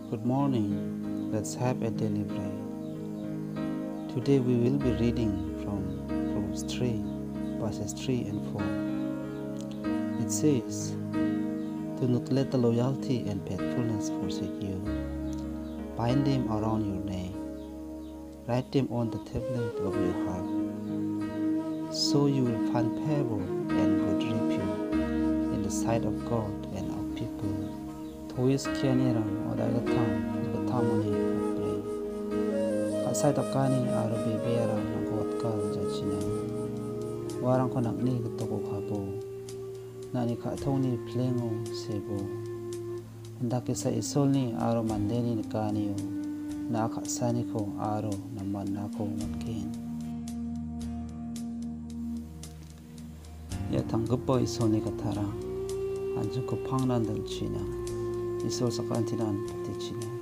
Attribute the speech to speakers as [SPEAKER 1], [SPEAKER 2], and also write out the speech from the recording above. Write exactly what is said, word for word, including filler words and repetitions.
[SPEAKER 1] Good morning. Let's have a daily bread. Today we will be reading from Proverbs three, verses three and four. It says, "Do not let the loyalty and faithfulness forsake you. Bind them around your neck. Write them on the tablet of your heart. So you will find favor and good repute in the sight of God and of people." Tois kianira odai gatam gatamoni kapre. Kasai takani arabe bera nangkot kal jachina. Warang konak ni ketoko kabo. Nani katoni plengo sebo. Andake sa isol ni aro mandeni nikaniyo. Na akasani ko aro naman nako matkin. Ya tanggap isol ni katara. Anjung ko pangnan dal china. Isol sa kantinan pati china.